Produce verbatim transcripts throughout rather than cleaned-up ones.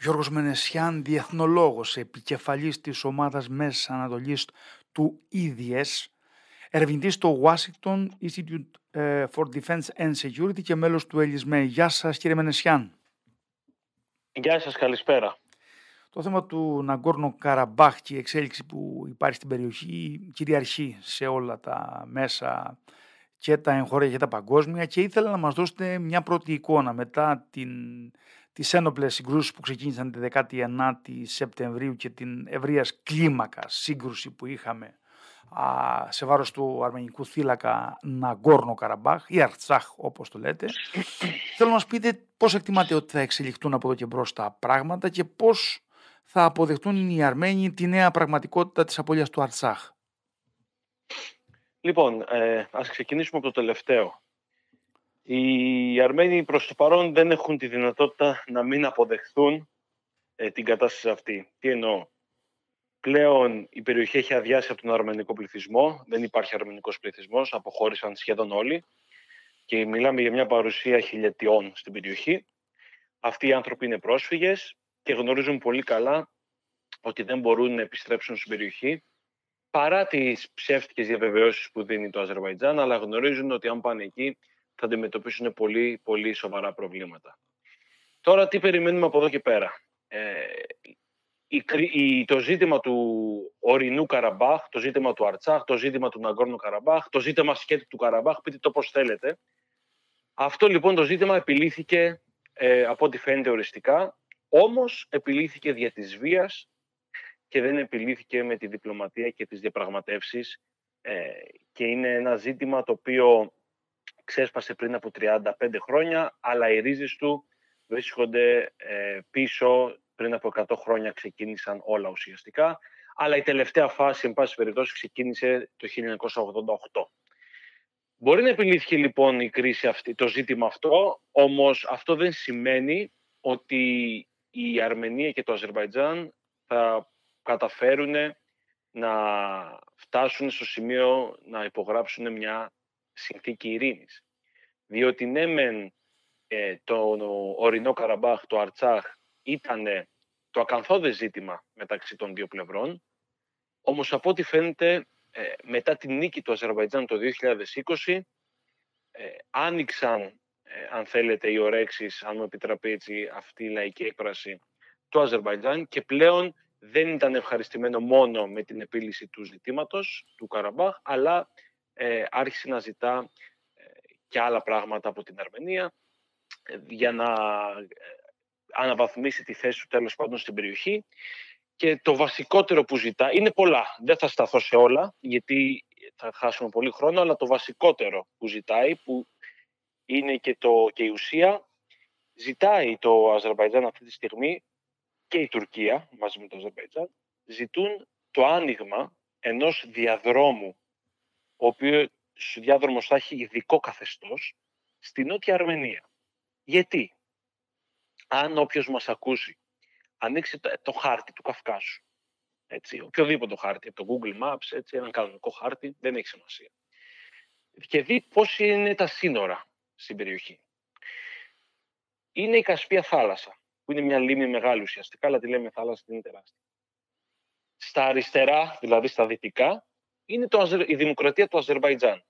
Γιώργος Μενεσιάν, διεθνολόγος, επικεφαλής της ομάδας Μέσης Ανατολής του ι ντι ες, ερευνητής στο Washington Institute ε, for Defense and Security και μέλος του ΕΛΙΣΜΕ. Γεια σας κύριε Μενεσιάν. Γεια σας, καλησπέρα. Το θέμα του Ναγκόρνο Καραμπάχ και η εξέλιξη που υπάρχει στην περιοχή κυριαρχεί σε όλα τα μέσα και τα εγχώρια και τα παγκόσμια, και ήθελα να μας δώσετε μια πρώτη εικόνα μετά την, τις ένοπλες συγκρούσεις που ξεκίνησαν τη δεκάτη ενάτη Σεπτεμβρίου και την ευρείας κλίμακα σύγκρουση που είχαμε α, σε βάρος του αρμενικού θύλακα Ναγκόρνο Καραμπάχ ή Αρτσάχ όπως το λέτε. Θέλω να μας πείτε πώς εκτιμάτε ότι θα εξελιχθούν από εδώ και μπρος τα πράγματα και πώς θα αποδεχτούν οι Αρμένοι τη νέα πραγματικότητα της απώλειας του Αρτσάχ. Λοιπόν, ε, ας ξεκινήσουμε από το τελευταίο. Οι Αρμένοι προς το παρόν δεν έχουν τη δυνατότητα να μην αποδεχθούν ε, την κατάσταση αυτή. Τι εννοώ? Πλέον η περιοχή έχει αδειάσει από τον αρμενικό πληθυσμό, δεν υπάρχει αρμενικός πληθυσμός, αποχώρησαν σχεδόν όλοι και μιλάμε για μια παρουσία χιλιετιών στην περιοχή. Αυτοί οι άνθρωποι είναι πρόσφυγες και γνωρίζουν πολύ καλά ότι δεν μπορούν να επιστρέψουν στην περιοχή παρά τις ψεύτικες διαβεβαιώσεις που δίνει το Αζερβαϊτζάν, αλλά γνωρίζουν ότι αν πάνε εκεί θα αντιμετωπίσουν πολύ, πολύ σοβαρά προβλήματα. Τώρα τι περιμένουμε από εδώ και πέρα? Ε, η, η, το ζήτημα του ορεινού Καραμπάχ, το ζήτημα του Αρτσάχ, το ζήτημα του Ναγκόρνου Καραμπάχ, το ζήτημα σκέτη του Καραμπάχ, πείτε το πώς θέλετε. Αυτό λοιπόν το ζήτημα επιλύθηκε ε, από ό,τι φαίνεται οριστικά, όμως επιλύθηκε δια της βίας και δεν επιλύθηκε με τη διπλωματία και τις διαπραγματεύσεις ε, και είναι ένα ζήτημα το οποίο ξέσπασε πριν από τριάντα πέντε χρόνια, αλλά οι ρίζες του βρίσκονται ε, πίσω. Πριν από εκατό χρόνια ξεκίνησαν όλα ουσιαστικά, αλλά η τελευταία φάση, εν πάση περιπτώσει, ξεκίνησε το χίλια εννιακόσια ογδόντα οκτώ. Μπορεί να επιλύθηκε λοιπόν η κρίση αυτή, το ζήτημα αυτό, όμως αυτό δεν σημαίνει ότι η Αρμενία και το Αζερβαϊτζάν θα καταφέρουν να φτάσουν στο σημείο να υπογράψουν μια συνθήκη ειρήνης. Διότι ναι μεν ε, το ορεινό Καραμπάχ, το Αρτσάχ ήταν το ακαθόδες ζήτημα μεταξύ των δύο πλευρών, όμως από ό,τι φαίνεται ε, μετά την νίκη του Αζερβαϊτζάν το δύο χιλιάδες είκοσι ε, άνοιξαν ε, αν θέλετε οι ορέξεις, αν μου επιτραπεί έτσι αυτή η λαϊκή έκφραση, του Αζερβαϊτζάν και πλέον δεν ήταν ευχαριστημένο μόνο με την επίλυση του ζητήματος του Καραμπάχ, αλλά ε, άρχισε να ζητά ε, και άλλα πράγματα από την Αρμενία ε, για να ε, αναβαθμίσει τη θέση του τέλος πάντων στην περιοχή. Και το βασικότερο που ζητά, είναι πολλά, δεν θα σταθώ σε όλα γιατί θα χάσουμε πολύ χρόνο, αλλά το βασικότερο που ζητάει, που είναι και, το, και η ουσία, ζητάει το Αζερβαϊτζάν αυτή τη στιγμή και η Τουρκία μαζί με το Αζερβαϊτζάν, ζητούν το άνοιγμα ενός διαδρόμου, ο οποίος διάδρομος θα έχει ειδικό καθεστώς στη Νότια Αρμενία. Γιατί? Αν όποιος μας ακούσει ανοίξει το, το χάρτη του Καυκάσου, έτσι, οποιοδήποτε χάρτη, από το Google Maps, έτσι, έναν κανονικό χάρτη, δεν έχει σημασία, και δει πώς είναι τα σύνορα στην περιοχή. Είναι η Κασπία θάλασσα, που είναι μια λίμνη μεγάλη ουσιαστικά, αλλά τη λέμε θάλασσα, είναι τεράστια. Στα αριστερά, δηλαδή στα δυτικά, είναι το, η δημοκρατία του Αζερβαϊτζάν.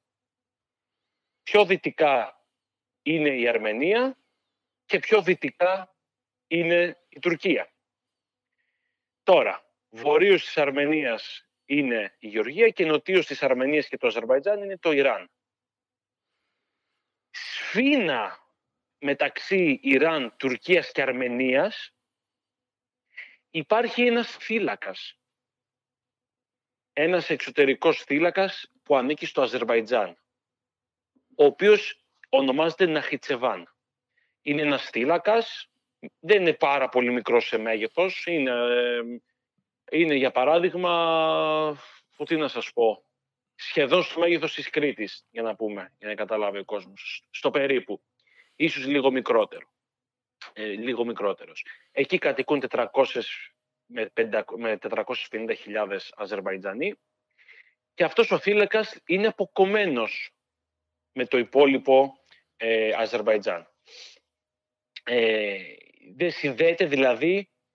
Πιο δυτικά είναι η Αρμενία και πιο δυτικά είναι η Τουρκία. Τώρα, βορείως της Αρμενίας είναι η Γεωργία και νοτίως της Αρμενίας και του Αζερβαϊτζάν είναι το Ιράν. Σφήνα μεταξύ Ιράν, Τουρκίας και Αρμενίας υπάρχει ένας θύλακας. Ένας εξωτερικός θύλακας που ανήκει στο Αζερβαϊτζάν, ο οποίος ονομάζεται Ναχιτσεβάν. Είναι ένας θύλακας, δεν είναι πάρα πολύ μικρός σε μέγεθος, είναι, είναι για παράδειγμα, που τι να σας πω, σχεδόν στο μέγεθος της Κρήτης, για να πούμε, για να καταλάβει ο κόσμος, στο περίπου, ίσως λίγο μικρότερο, ε, λίγο μικρότερος. Εκεί κατοικούν τετρακόσιες με τετρακόσιες πενήντα χιλιάδες Αζερβαϊτζανοί και αυτός ο θύλακας είναι αποκομμένος με το υπόλοιπο ε, Αζερβαϊτζάν. Ε, δεν συνδέεται δηλαδή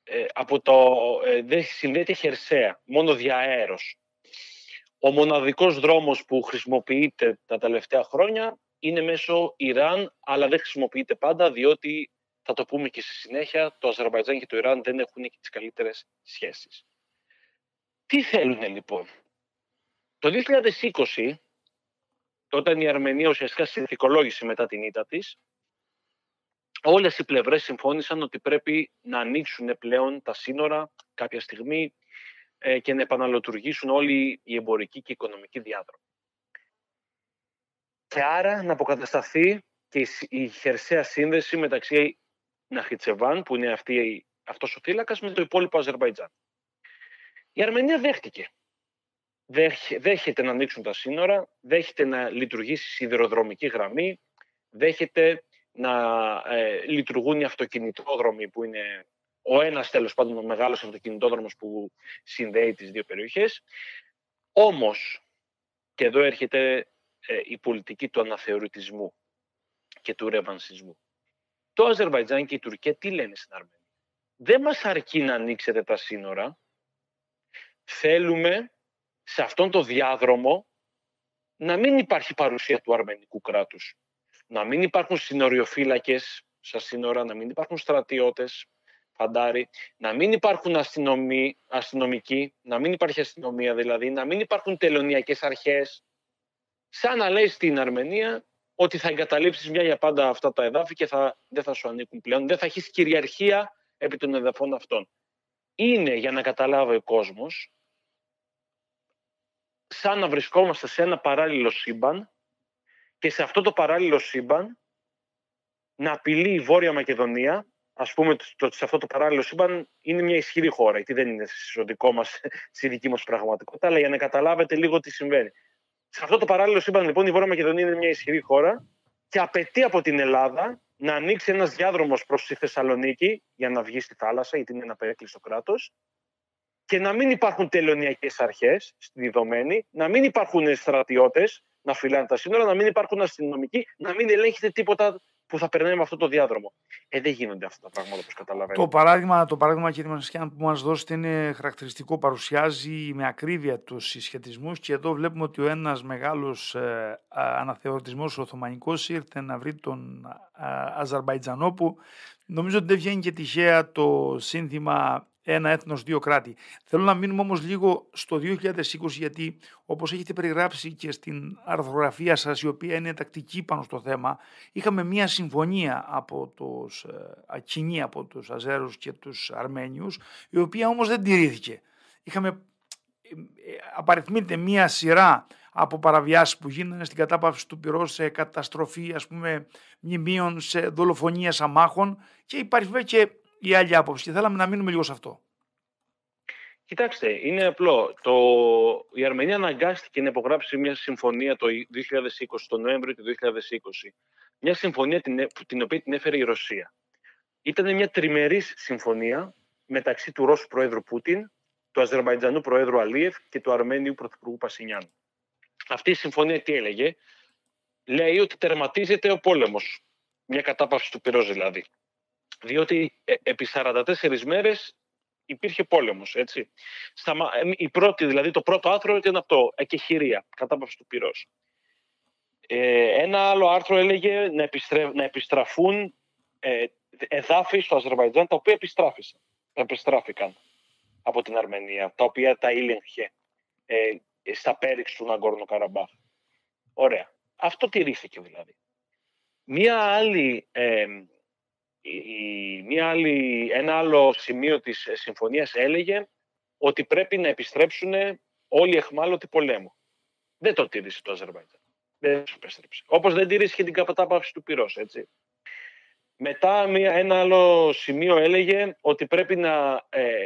ε, από το, ε, δεν συνδέεται χερσαία, μόνο διαέρος. Ο μοναδικός δρόμος που χρησιμοποιείται τα τελευταία χρόνια είναι μέσω Ιράν, αλλά δεν χρησιμοποιείται πάντα, διότι, θα το πούμε και στη συνέχεια, το Αζερμπαϊτζάν και το Ιράν δεν έχουν και τις καλύτερες σχέσεις. Τι θέλουν λοιπόν? Το δύο χιλιάδες είκοσι, όταν η Αρμενία ουσιαστικά συνθηκολόγησε μετά την ήττα της, όλες οι πλευρές συμφώνησαν ότι πρέπει να ανοίξουν πλέον τα σύνορα κάποια στιγμή ε, και να επαναλειτουργήσουν όλοι οι εμπορικοί και οι οικονομικοί διάδρομοι. Και άρα να αποκατασταθεί και η, η χερσαία σύνδεση μεταξύ Ναχιτσεβάν, που είναι αυτή, αυτός ο θύλακας, με το υπόλοιπο Αζερμπαϊτζάν. Η Αρμενία δέχτηκε. Δέχεται να ανοίξουν τα σύνορα, δέχεται να λειτουργήσει σιδηροδρομική γραμμή, δέχεται να ε, λειτουργούν οι αυτοκινητόδρομοι, που είναι ο ένας τέλος πάντων ο μεγάλος αυτοκινητόδρομος που συνδέει τις δύο περιοχές. Όμως, και εδώ έρχεται ε, η πολιτική του αναθεωρητισμού και του ρεβανσισμού. Το Αζερμπαϊτζάν και η Τουρκία τι λένε στην Αρμενία? Δεν μας αρκεί να ανοίξετε τα σύνορα, θέλουμε σε αυτόν τον διάδρομο να μην υπάρχει παρουσία του αρμενικού κράτους. Να μην υπάρχουν συνοριοφύλακες στα σύνορα, να μην υπάρχουν στρατιώτες, φαντάρι, να μην υπάρχουν αστυνομοι, αστυνομικοί, να μην υπάρχει αστυνομία δηλαδή, να μην υπάρχουν τελωνιακές αρχές. Σαν να λέει στην Αρμενία ότι θα εγκαταλείψεις μια για πάντα αυτά τα εδάφη και θα, δεν θα σου ανήκουν πλέον, δεν θα έχεις κυριαρχία επί των εδαφών αυτών. Είναι, για να καταλάβει ο κόσμος, σαν να βρισκόμαστε σε ένα παράλληλο σύμπαν και σε αυτό το παράλληλο σύμπαν να απειλεί η Βόρεια Μακεδονία, ας πούμε ότι σε αυτό το παράλληλο σύμπαν είναι μια ισχυρή χώρα, γιατί δεν είναι στο δικό μας, στη δική μας πραγματικότητα, αλλά για να καταλάβετε λίγο τι συμβαίνει. Σε αυτό το παράλληλο σύμπαν λοιπόν η Βόρεια Μακεδονία είναι μια ισχυρή χώρα και απαιτεί από την Ελλάδα να ανοίξει ένας διάδρομος προς τη Θεσσαλονίκη για να βγει στη θάλασσα, γιατί είναι ένα περίκλειστο κράτος, και να μην υπάρχουν τελωνιακές αρχές στη δεδομένη, να μην υπάρχουν στρατιώτες να φυλάνε τα σύνορα, να μην υπάρχουν αστυνομικοί, να μην ελέγχεται τίποτα που θα περνάει με αυτό το διάδρομο. Ε, δεν γίνονται αυτά τα πράγματα, όπως καταλαβαίνετε. Το παράδειγμα, το παράδειγμα κύριε Μανασιάν, που μας δώσετε είναι χαρακτηριστικό, παρουσιάζει με ακρίβεια τους συσχετισμούς και εδώ βλέπουμε ότι ο ένας μεγάλος ε, αναθεωρητισμός οθωμανικός ήρθε να βρει τον α, Αζερμπαϊτζανό, που νομίζω ότι δεν βγαίνει και τυχαία το σύνθημα ένα έθνος, δύο κράτη. Θέλω να μείνουμε όμως λίγο στο δύο χιλιάδες είκοσι, γιατί όπως έχετε περιγράψει και στην αρθρογραφία σας, η οποία είναι τακτική πάνω στο θέμα, είχαμε μία συμφωνία από τους, ε, κοινή από τους Αζέρους και τους Αρμένιους, η οποία όμως δεν τηρήθηκε. Είχαμε, ε, απαριθμείται μία σειρά από παραβιάσεις που γίνανε στην κατάπαυση του πυρός, σε καταστροφή ας πούμε μνημείων, σε δολοφονίες αμάχων, και υπάρχει βέβαια και η άλλη άποψη, και θέλαμε να μείνουμε λίγο σε αυτό. Κοιτάξτε, είναι απλό. Το... Η Αρμενία αναγκάστηκε να υπογράψει μια συμφωνία το δύο χιλιάδες είκοσι, τον Νοέμβριο του δύο χιλιάδες είκοσι. Μια συμφωνία την, την οποία την έφερε η Ρωσία. Ήταν μια τριμερής συμφωνία μεταξύ του Ρώσου Προέδρου Πούτιν, του Αζερμπαϊτζανού Προέδρου Αλίεφ και του Αρμένιου Πρωθυπουργού Πασινιάν. Αυτή η συμφωνία τι έλεγε? Λέει ότι τερματίζεται ο πόλεμος. Μια κατάπαυση του πυρός δηλαδή. Διότι ε, επί σαράντα τέσσερις μέρες υπήρχε πόλεμος, έτσι. Στα, η πρώτη, δηλαδή το πρώτο άρθρο ήταν αυτό, εκεχηρία, κατάπαυση του πυρός. Ε, ένα άλλο άρθρο έλεγε να, επιστρε, να επιστραφούν ε, εδάφη στο Αζερβαϊτζάν, τα οποία επιστράφησαν, επιστράφηκαν από την Αρμενία, τα οποία τα ήλεγχε ε, στα πέριξ του Ναγκόρνο Καραμπάχ. Ωραία. Αυτό τηρήθηκε δηλαδή. Μία άλλη... Ε, Η, μια άλλη, ένα άλλο σημείο της συμφωνίας έλεγε ότι πρέπει να επιστρέψουν όλοι οι αιχμάλωτοι πολέμου. Δεν το τήρησε το Αζερβαϊτζάν. Δεν το επέστρεψε. Όπως δεν τήρησε και την κατάπαυση του πυρός, έτσι. Μετά μια, ένα άλλο σημείο έλεγε ότι πρέπει να, ε,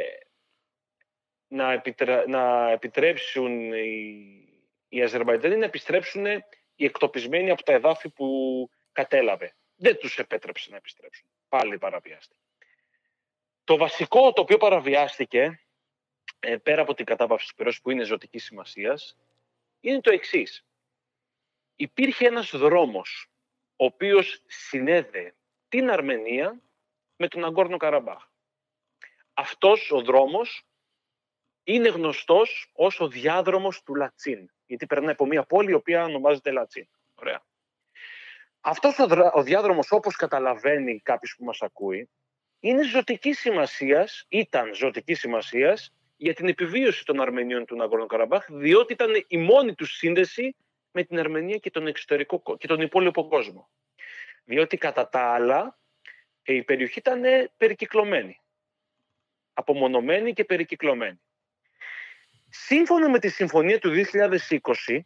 να, επιτρα, να επιτρέψουν οι, οι Αζερβαϊτζάνοι να επιστρέψουν οι εκτοπισμένοι από τα εδάφη που κατέλαβε. Δεν τους επέτρεψε να επιστρέψουν. Πάλι παραβιάστηκε. Το βασικό το οποίο παραβιάστηκε, ε, πέρα από την κατάπαυση του πυρός που είναι ζωτικής σημασίας, είναι το εξής. Υπήρχε ένας δρόμος ο οποίος συνέδε την Αρμενία με τον Ναγκόρνο Καραμπάχ. αυτός ο δρόμος είναι γνωστός ως ο διάδρομος του Λατσίν, γιατί περνάει από μια πόλη η οποία ονομάζεται Λατσίν. Ωραία. Αυτός ο, δρα... ο διάδρομος, όπως καταλαβαίνει κάποιος που μας ακούει, είναι ζωτικής σημασίας, ήταν ζωτικής σημασίας για την επιβίωση των Αρμενίων του Ναγκόρνο-Καραμπάχ, διότι ήταν η μόνη τους σύνδεση με την Αρμενία και τον, εξωτερικό, και τον υπόλοιπο κόσμο. Διότι κατά τα άλλα η περιοχή ήταν περικυκλωμένη. Απομονωμένη και περικυκλωμένη. Σύμφωνα με τη συμφωνία του δύο χιλιάδες είκοσι,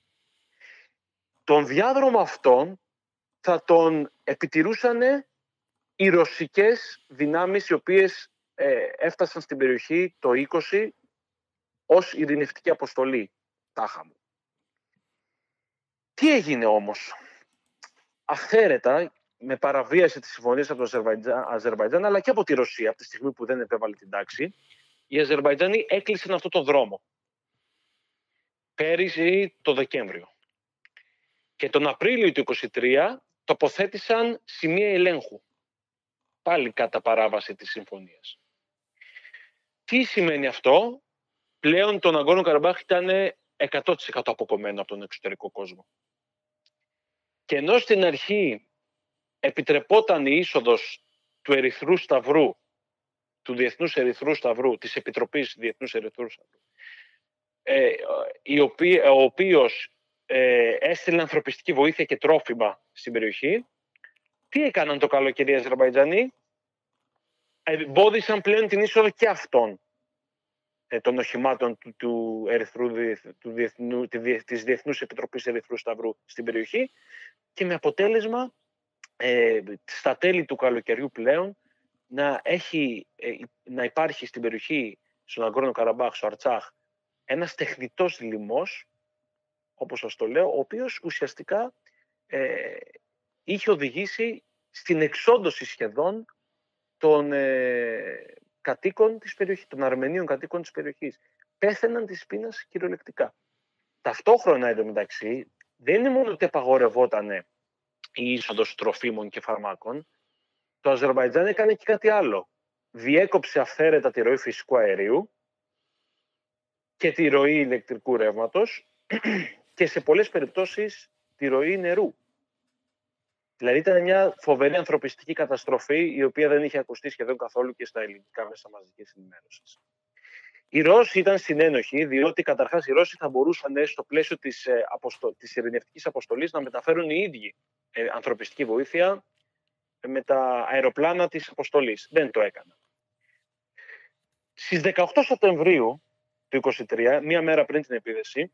τον διάδρομο αυτόν θα τον επιτηρούσαν οι ρωσικές δυνάμεις, οι οποίες ε, έφτασαν στην περιοχή το είκοσι ως ειρηνευτική αποστολή. Τάχα μου. Τι έγινε όμως? Αυθαίρετα, με παραβίαση της συμφωνίας από το Αζερβαϊτζάν, Αζερβαϊτζάν, αλλά και από τη Ρωσία, από τη στιγμή που δεν επέβαλε την τάξη, οι Αζερβαϊτζάνοι έκλεισαν αυτό το δρόμο πέρυσι το Δεκέμβριο. Και τον Απρίλιο του είκοσι τρία τοποθέτησαν σημεία ελέγχου, πάλι κατά παράβαση της συμφωνίας. Τι σημαίνει αυτό? Πλέον το Ναγκόρνο-Καραμπάχ ήταν εκατό τοις εκατό αποκομμένο από τον εξωτερικό κόσμο. Και ενώ στην αρχή επιτρεπόταν η είσοδος του Ερυθρού Σταυρού, του Διεθνούς Ερυθρού Σταυρού, της Επιτροπής Διεθνούς Ερυθρού Σταυρού, ε, η οποία, ο οποίος ε, έστειλε ανθρωπιστική βοήθεια και τρόφιμα στην περιοχή, τι έκαναν το καλοκαίρι οι Αζερβαϊτζανοί? Εμπόδισαν πλέον την είσοδο και αυτών ε, των οχημάτων του, του Ερυθρού, του Διεθνού, της Διεθνούς Επιτροπής Ερυθρού Σταυρού στην περιοχή, και με αποτέλεσμα ε, στα τέλη του καλοκαιριού πλέον να, έχει, ε, να υπάρχει στην περιοχή, στον Ναγκόρνο-Καραμπάχ, στο Αρτσάχ, ένας τεχνητός λιμός, όπως σας το λέω, ο οποίος ουσιαστικά ε, είχε οδηγήσει στην εξόντωση σχεδόν των ε, κατοίκων της περιοχής, των Αρμενίων κατοίκων της περιοχής. Πέθαιναν της πείνας κυριολεκτικά. Ταυτόχρονα, εντωμεταξύ, δεν είναι μόνο ότι απαγορευόταν η είσοδος τροφίμων και φαρμάκων, το Αζερβαϊτζάν έκανε και κάτι άλλο. Διέκοψε αυθαίρετα τη ροή φυσικού αερίου και τη ροή ηλεκτρικού ρεύματος και σε πολλές περιπτώσεις τη ροή νερού. Δηλαδή ήταν μια φοβερή ανθρωπιστική καταστροφή, η οποία δεν είχε ακουστεί σχεδόν καθόλου και στα ελληνικά μέσα μαζικής ενημέρωσης. Οι Ρώσοι ήταν συνένοχοι, διότι καταρχάς οι Ρώσοι θα μπορούσαν στο πλαίσιο της, ε, αποστο... της ειρηνευτικής αποστολής να μεταφέρουν οι ίδιοι ε, ανθρωπιστική βοήθεια ε, με τα αεροπλάνα της αποστολής. Δεν το έκαναν. Στις δεκαοκτώ Σεπτεμβρίου του είκοσι τρία, μία μέρα πριν την επίθεση,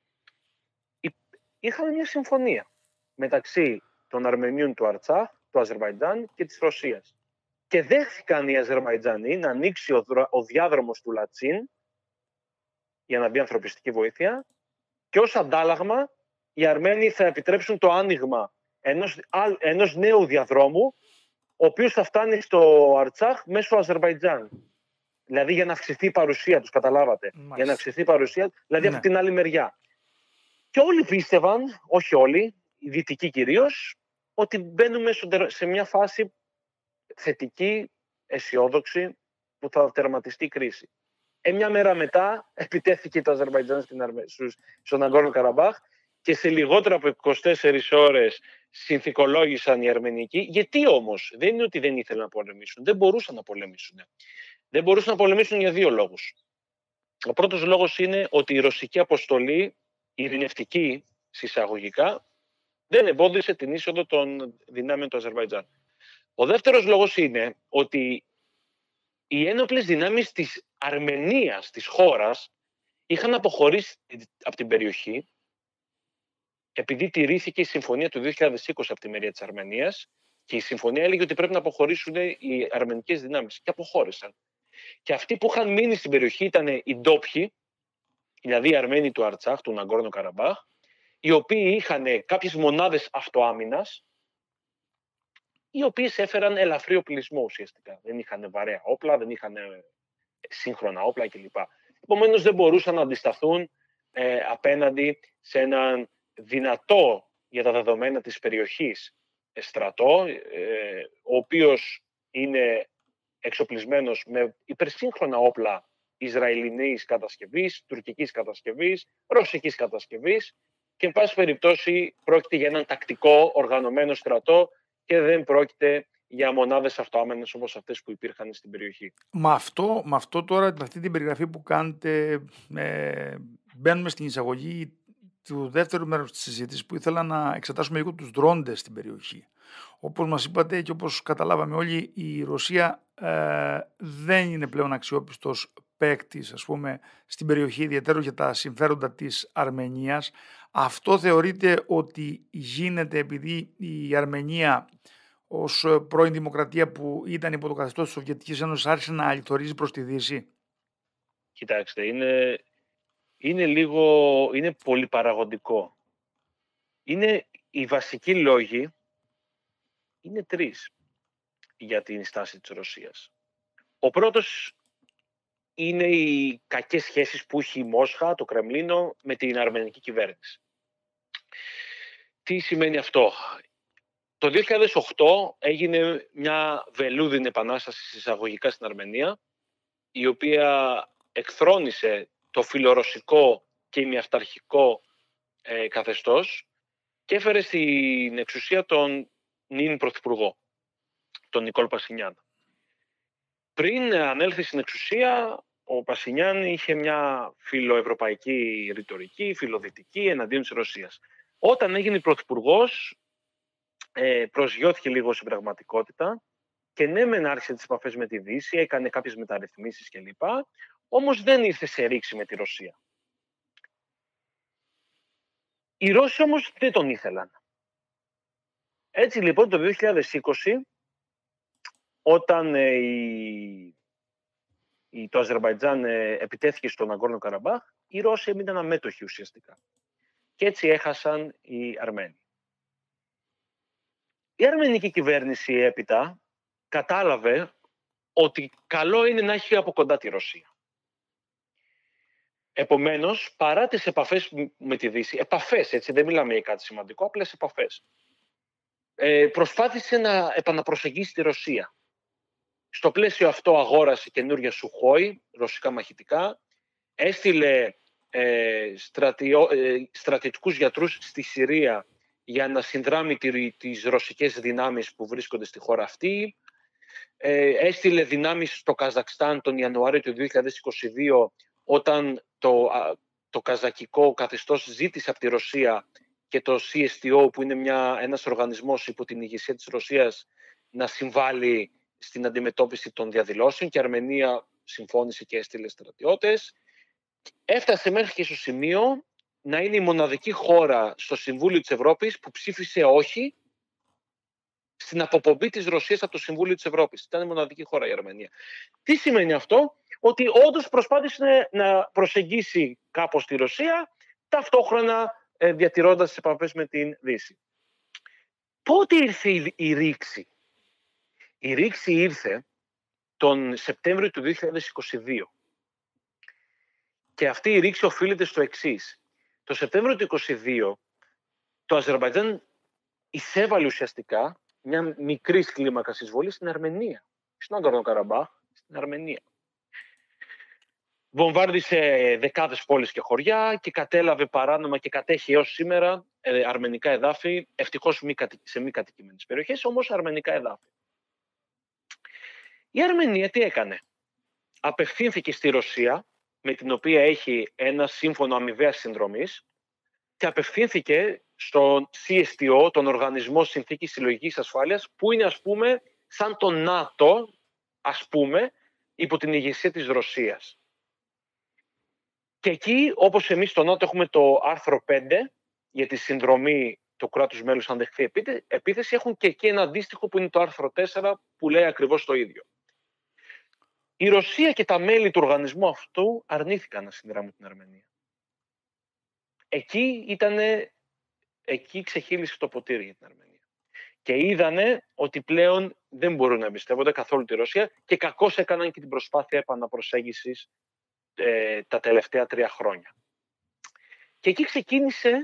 είχαμε μια συμφωνία μεταξύ των Αρμενίων του Αρτσάχ, του Αζερβαϊτζάν και της Ρωσίας. Και δέχθηκαν οι Αζερβαϊτζανοί να ανοίξει ο, δρο... ο διάδρομος του Λατσίν για να μπει ανθρωπιστική βοήθεια, και ως αντάλλαγμα οι Αρμένοι θα επιτρέψουν το άνοιγμα ενός, ενός νέου διαδρόμου, ο οποίος θα φτάνει στο Αρτσάχ μέσω Αζερβαϊτζάν. Δηλαδή για να αυξηθεί η παρουσία τους, καταλάβατε. Μάλιστα. Για να αυξηθεί η παρουσία, δηλαδή ναι. από την άλλη μεριά. Και όλοι πίστευαν, όχι όλοι, οι δυτικοί κυρίως, ότι μπαίνουμε σε μια φάση θετική, αισιόδοξη, που θα τερματιστεί η κρίση. Ε, μια μέρα μετά επιτέθηκε το Αζερβαϊτζάν στον Ναγκόρνο-Καραμπάχ και σε λιγότερο από είκοσι τέσσερις ώρες συνθηκολόγησαν οι Αρμενικοί. Γιατί όμως? Δεν είναι ότι δεν ήθελαν να πολεμήσουν. Δεν μπορούσαν να πολεμήσουν. Δεν μπορούσαν να πολεμήσουν για δύο λόγους. Ο πρώτος λόγος είναι ότι η ρωσική αποστολή, η ειρηνευτική συσσαγωγικά, δεν εμπόδισε την είσοδο των δυνάμεων του Αζερβαϊτζάν. Ο δεύτερος λόγος είναι ότι οι ένοπλες δυνάμεις της Αρμενίας, της χώρας, είχαν αποχωρήσει από την περιοχή, επειδή τηρήθηκε η συμφωνία του δύο χιλιάδες είκοσι από τη μεριά της Αρμενίας, και η συμφωνία έλεγε ότι πρέπει να αποχωρήσουν οι αρμενικές δυνάμεις, και αποχώρησαν. Και αυτοί που είχαν μείνει στην περιοχή ήταν οι ντόπιοι, δηλαδή οι Αρμένοι του Αρτσάχ, του Ναγκόρνο-Καραμπάχ, οι οποίοι είχαν κάποιες μονάδες αυτοάμυνας, οι οποίες έφεραν ελαφρύ οπλισμό ουσιαστικά. Δεν είχαν βαρέα όπλα, δεν είχαν σύγχρονα όπλα κλπ. Επομένως δεν μπορούσαν να αντισταθούν ε, απέναντι σε έναν δυνατό για τα δεδομένα της περιοχής στρατό, ε, ο οποίος είναι εξοπλισμένος με υπερσύγχρονα όπλα Ισραηλινής κατασκευής, τουρκικής κατασκευής, ρωσικής κατασκευής και εν πάση περιπτώσει πρόκειται για έναν τακτικό οργανωμένο στρατό και δεν πρόκειται για μονάδες αυτοάμυνας όπως αυτές που υπήρχαν στην περιοχή. Με αυτό, με αυτό τώρα, με αυτή την περιγραφή που κάνετε, ε, μπαίνουμε στην εισαγωγή του δεύτερου μέρους της συζήτησης που ήθελα να εξετάσουμε λίγο τους δρόντες στην περιοχή. Όπως μας είπατε και όπως καταλάβαμε όλοι, η Ρωσία ε, δεν είναι πλέον αξιόπιστος παίκτης, ας πούμε, στην περιοχή, ιδιαίτερα για τα συμφέροντα της Αρμενίας. Αυτό θεωρείται ότι γίνεται επειδή η Αρμενία ως πρώην δημοκρατία που ήταν υπό το καθεστώς της Σοβιετικής Ένωσης άρχισε να αληθωρίζει προς τη Δύση? Κοιτάξτε, είναι, είναι λίγο, είναι πολυπαραγωγικό. Είναι οι βασικοί λόγοι, είναι τρεις για την στάση της Ρωσίας. Ο πρώτος είναι οι κακές σχέσεις που έχει η Μόσχα, το Κρεμλίνο, με την αρμενική κυβέρνηση. Τι σημαίνει αυτό? Το δύο χιλιάδες οκτώ έγινε μια βελούδινη επανάσταση εισαγωγικά στην Αρμενία, η οποία εκθρόνησε το φιλορωσικό και ημιαυταρχικό ε, καθεστώς και έφερε στην εξουσία τον νυν πρωθυπουργό, τον Νικόλ Πασινιάν. Πριν ανέλθει στην εξουσία, ο Πασινιάν είχε μια φιλοευρωπαϊκή ρητορική, φιλοδυτική εναντίον της Ρωσίας. Όταν έγινε πρωθυπουργός, ε, προσγειώθηκε λίγο στην πραγματικότητα και ναι μεν άρχισε τις επαφές με τη Δύση, έκανε κάποιες μεταρρυθμίσεις κλπ. Όμως δεν ήρθε σε ρήξη με τη Ρωσία. Οι Ρώσοι όμως δεν τον ήθελαν. Έτσι λοιπόν το δύο χιλιάδες είκοσι, όταν ε, η, η, το Αζερμπαϊτζάν ε, επιτέθηκε στον Ναγκόρνο Καραμπάχ, οι Ρώσοι έμειναν αμέτωχοι ουσιαστικά. Και έτσι έχασαν οι Αρμένοι. Η αρμενική κυβέρνηση έπειτα κατάλαβε ότι καλό είναι να έχει από κοντά τη Ρωσία. Επομένως, παρά τις επαφές με τη Δύση, επαφές, έτσι, δεν μιλάμε για κάτι σημαντικό, απλές επαφές, ε, προσπάθησε να επαναπροσεγγίσει τη Ρωσία. Στο πλαίσιο αυτό αγόρασε καινούργια Σουχόι, ρωσικά μαχητικά, έστειλε ε, στρατιω, ε, στρατιωτικούς γιατρούς στη Συρία για να συνδράμει τις ρωσικές δυνάμεις που βρίσκονται στη χώρα αυτή. Ε, έστειλε δυνάμεις στο Καζακστάν τον Ιανουάριο του δύο χιλιάδες είκοσι δύο, όταν το, το καζακικό καθεστώς ζήτησε από τη Ρωσία και το σι ες τι ο, που είναι μια, ένας οργανισμός υπό την ηγεσία της Ρωσίας, να συμβάλλει στην αντιμετώπιση των διαδηλώσεων, και η Αρμενία συμφώνησε και έστειλε στρατιώτες. Έφτασε μέχρι και στο σημείο να είναι η μοναδική χώρα στο Συμβούλιο της Ευρώπης που ψήφισε όχι στην αποπομπή της Ρωσίας από το Συμβούλιο της Ευρώπης. Ήταν η μοναδική χώρα η Αρμενία. Τι σημαίνει αυτό? Ότι όντως προσπάθησε να προσεγγίσει κάπως τη Ρωσία, ταυτόχρονα ε, διατηρώντας τις επαφές με την Δύση. Πότε ήρθε η, η ρήξη? Η ρήξη ήρθε τον Σεπτέμβριο του δύο χιλιάδες είκοσι δύο. Και αυτή η ρήξη οφείλεται στο εξής. Το Σεπτέμβριο του είκοσι δύο το Αζερμπαϊτζάν εισέβαλε ουσιαστικά μια μικρή κλίμακα εισβολή στην Αρμενία. Στον Ναγκόρνο Καραμπάχ, στην Αρμενία. Βομβάρδισε δεκάδες πόλεις και χωριά και κατέλαβε παράνομα και κατέχει έως σήμερα ε, αρμενικά εδάφη, ευτυχώς μη, σε μη κατοικημένες περιοχές, όμως αρμενικά εδάφη. Η Αρμενία τι έκανε? Απευθύνθηκε στη Ρωσία, με την οποία έχει ένα σύμφωνο αμοιβαίας συνδρομής, και απευθύνθηκε στον σι ες τι ο, τον Οργανισμό Συνθήκης Συλλογικής Ασφάλειας, που είναι, ας πούμε, σαν το ΝΑΤΟ, ας πούμε, υπό την ηγεσία της Ρωσίας. Και εκεί, όπως εμείς στο ΝΑΤΟ έχουμε το άρθρο πέντε για τη συνδρομή του κράτους μέλους αν δεχθεί επίθεση, έχουν και εκεί ένα αντίστοιχο που είναι το άρθρο τέσσερα που λέει ακριβώς το ίδιο. Η Ρωσία και τα μέλη του οργανισμού αυτού αρνήθηκαν να συνδράμουν την Αρμενία. Εκεί, ήτανε, εκεί ξεχύλισε το ποτήρι για την Αρμενία. Και είδανε ότι πλέον δεν μπορούν να εμπιστεύονται καθόλου τη Ρωσία και κακώς έκαναν και την προσπάθεια επαναπροσέγγισης ε, τα τελευταία τρία χρόνια. Και εκεί ξεκίνησε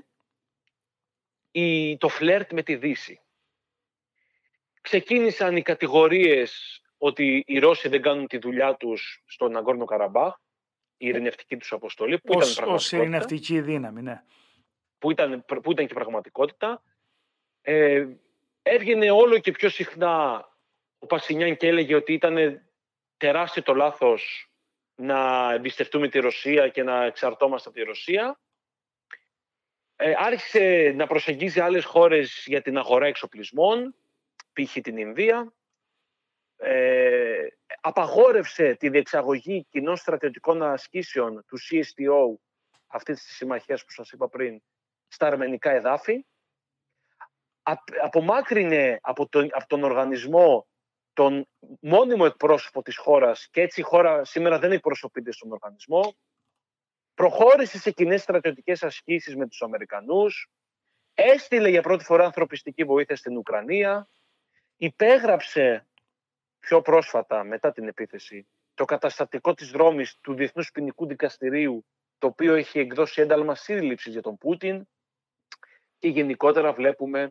η, το φλερτ με τη Δύση. Ξεκίνησαν οι κατηγορίες ότι οι Ρώσοι δεν κάνουν τη δουλειά τους στον Ναγκόρνο Καραμπάχ, η ειρηνευτική τους αποστολή, που ήταν πραγματικότητα. Ως ειρηνευτική δύναμη, ναι. Που ήταν, που ήταν και πραγματικότητα. Ε, έβγαινε όλο και πιο συχνά ο Πασινιάν και έλεγε ότι ήταν τεράστιο το λάθος να εμπιστευτούμε τη Ρωσία και να εξαρτώμαστε από τη Ρωσία. Ε, άρχισε να προσεγγίζει άλλες χώρες για την αγορά εξοπλισμών, π.χ. την Ινδία. Ε, απαγόρευσε τη διεξαγωγή κοινών στρατιωτικών ασκήσεων του σι ες τι ο, αυτής της συμμαχίας που σας είπα πριν, στα αρμενικά εδάφη. Απομάκρυνε από τον, από τον οργανισμό τον μόνιμο εκπρόσωπο της χώρας και έτσι η χώρα σήμερα δεν εκπροσωπείται στον οργανισμό. Προχώρησε σε κοινές στρατιωτικές ασκήσεις με τους Αμερικανούς. Έστειλε για πρώτη φορά ανθρωπιστική βοήθεια στην Ουκρανία. Υπέγραψε πιο πρόσφατα, μετά την επίθεση, το καταστατικό της δρόμης του Διεθνούς Ποινικού Δικαστηρίου, το οποίο έχει εκδώσει ένταλμα σύλληψης για τον Πούτιν. Και γενικότερα βλέπουμε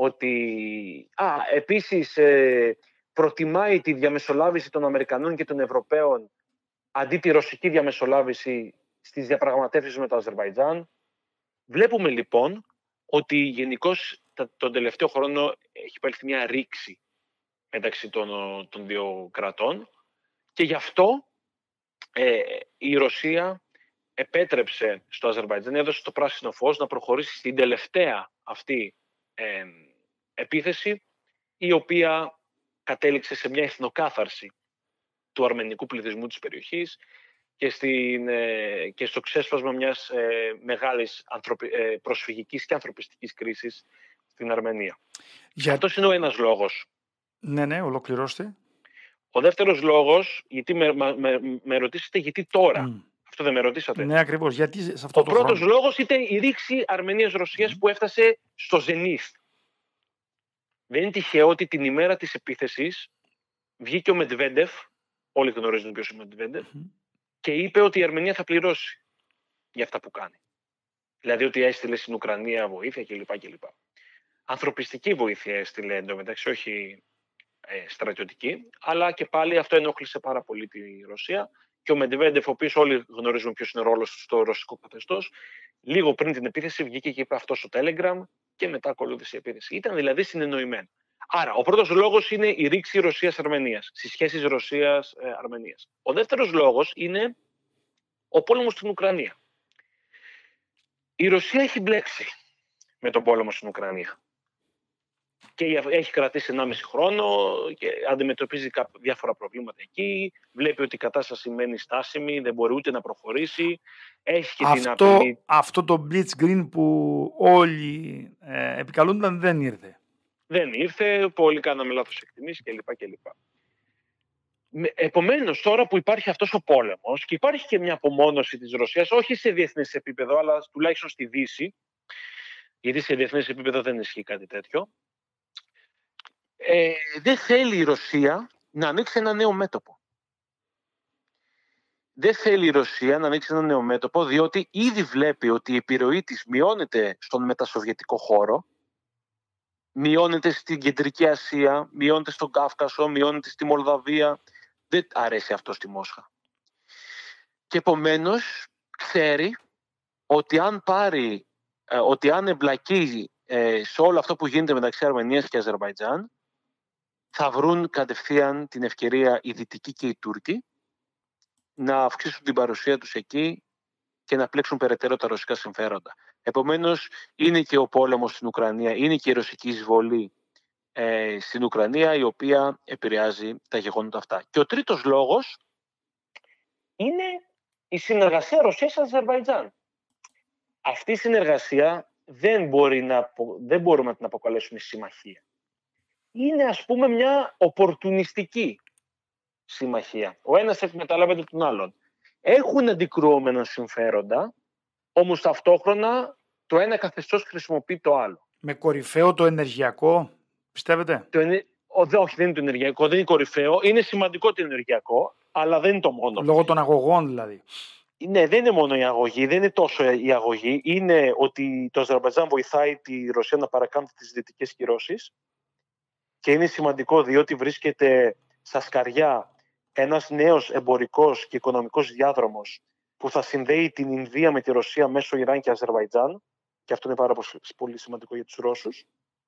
ότι α, επίσης ε, προτιμάει τη διαμεσολάβηση των Αμερικανών και των Ευρωπαίων αντί τη ρωσική διαμεσολάβηση στις διαπραγματεύσεις με το Αζερβαϊτζάν. Βλέπουμε λοιπόν ότι γενικώς τον τελευταίο χρόνο έχει υπάρξει μια ρήξη μεταξύ των, των δύο κρατών και γι' αυτό ε, η Ρωσία επέτρεψε στο Αζερβαϊτζάν, έδωσε το πράσινο φως να προχωρήσει στην τελευταία αυτή ε, επίθεση, η οποία κατέληξε σε μια εθνοκάθαρση του αρμενικού πληθυσμού της περιοχής και, στην, ε, και στο ξέσπασμα μιας ε, μεγάλης ανθρωπι, ε, προσφυγικής και ανθρωπιστικής κρίσης στην Αρμενία. Για... Αυτός είναι ο ένας λόγος. Ναι, ναι, ολοκληρώστε. Ο δεύτερος λόγος, γιατί με, με, με ρωτήσετε γιατί τώρα. Mm. Αυτό δεν με ρωτήσατε. Ναι, ακριβώς. Γιατί σε αυτό ο το πρώτος χρόνο. λόγος ήταν η ρήξη Αρμενίας-Ρωσίας mm. που έφτασε στο ζενίθ. Δεν είναι τυχαίο ότι την ημέρα της επίθεσης βγήκε ο Μετβέντεφ, όλοι γνωρίζουν ποιος είναι ο Μετβέντεφ, mm. και είπε ότι η Αρμενία θα πληρώσει για αυτά που κάνει. Δηλαδή ότι έστειλε στην Ουκρανία βοήθεια κλπ. κλπ. Ανθρωπιστική βοήθεια έστειλε εντωμεταξύ, όχι ε, στρατιωτική, αλλά και πάλι αυτό ενόχλησε πάρα πολύ τη Ρωσία. Και ο Μετβέντεφ, ο οποίος όλοι γνωρίζουν ποιος είναι ο ρόλος του στο ρωσικό καθεστώς, λίγο πριν την επίθεση βγήκε και είπε αυτό στο Telegram και μετά ακολούθησε η επίθεση. Ήταν δηλαδή συνεννοημένο. Άρα, ο πρώτος λόγος είναι η ρήξη Ρωσίας-Αρμενίας, στις σχέσεις Ρωσίας-Αρμενίας. Ο δεύτερος λόγος είναι ο πόλεμος στην Ουκρανία. Η Ρωσία έχει μπλέξει με τον πόλεμο στην Ουκρανία. Και έχει κρατήσει ενάμιση χρόνο και αντιμετωπίζει διάφορα προβλήματα εκεί. Βλέπει ότι η κατάσταση μένει στάσιμη, δεν μπορεί ούτε να προχωρήσει. Έχει και αυτό, την απειλή... αυτό το blitzkrieg που όλοι ε, επικαλούνταν δεν ήρθε. Δεν ήρθε, πολλοί κάναμε λάθος εκτιμήσεις κλπ. κλπ. Επομένως, τώρα που υπάρχει αυτός ο πόλεμος και υπάρχει και μια απομόνωση της Ρωσίας, όχι σε διεθνές επίπεδο, αλλά τουλάχιστον στη Δύση, γιατί σε διεθνές επίπεδο δεν ισχύει κάτι τέτοιο, Ε, δεν θέλει η Ρωσία να ανοίξει ένα νέο μέτωπο. Δεν θέλει η Ρωσία να ανοίξει ένα νέο μέτωπο, διότι ήδη βλέπει ότι η επιρροή της μειώνεται στον μετασοβιετικό χώρο, μειώνεται στην Κεντρική Ασία, μειώνεται στον Κάφκασο, μειώνεται στη Μολδαβία. Δεν αρέσει αυτό στη Μόσχα. Και επομένως ξέρει ότι αν πάρει, ε, ότι αν εμπλακεί ε, σε όλο αυτό που γίνεται μεταξύ Αρμενίας και Αζερβαϊτζάν, θα βρουν κατευθείαν την ευκαιρία οι Δυτικοί και οι Τούρκοι να αυξήσουν την παρουσία τους εκεί και να πλέξουν περαιτέρω τα ρωσικά συμφέροντα. Επομένως, είναι και ο πόλεμος στην Ουκρανία, είναι και η ρωσική εισβολή ε, στην Ουκρανία, η οποία επηρεάζει τα γεγονότα αυτά. Και ο τρίτος λόγος είναι η συνεργασία Ρωσίας-Αζερβαϊτζάν. Αυτή η συνεργασία δεν, μπορεί να, δεν μπορούμε να την αποκαλέσουμε συμμαχία. Είναι, ας πούμε, μια οπορτουνιστική συμμαχία. Ο ένας εκμεταλλεύεται τον άλλον. Έχουν αντικρουόμενα συμφέροντα, όμως ταυτόχρονα το ένα καθεστώς χρησιμοποιεί το άλλο. Με κορυφαίο το ενεργειακό, πιστεύετε? Το ενε... Ο, δε, όχι, δεν είναι το ενεργειακό, δεν είναι κορυφαίο. Είναι σημαντικό το ενεργειακό, αλλά δεν είναι το μόνο. Λόγω των αγωγών δηλαδή. Ναι, δεν είναι μόνο η αγωγή, δεν είναι τόσο η αγωγή. Είναι ότι το Αζερμπαϊτζάν βοηθάει τη Ρωσία να παρακάμψει τις δυτικές κυρώσεις. Και είναι σημαντικό διότι βρίσκεται στα σκαριά ένας νέος εμπορικός και οικονομικός διάδρομος που θα συνδέει την Ινδία με τη Ρωσία μέσω Ιράν και Αζερβαϊτζάν, και αυτό είναι πάρα πολύ σημαντικό για τους Ρώσους.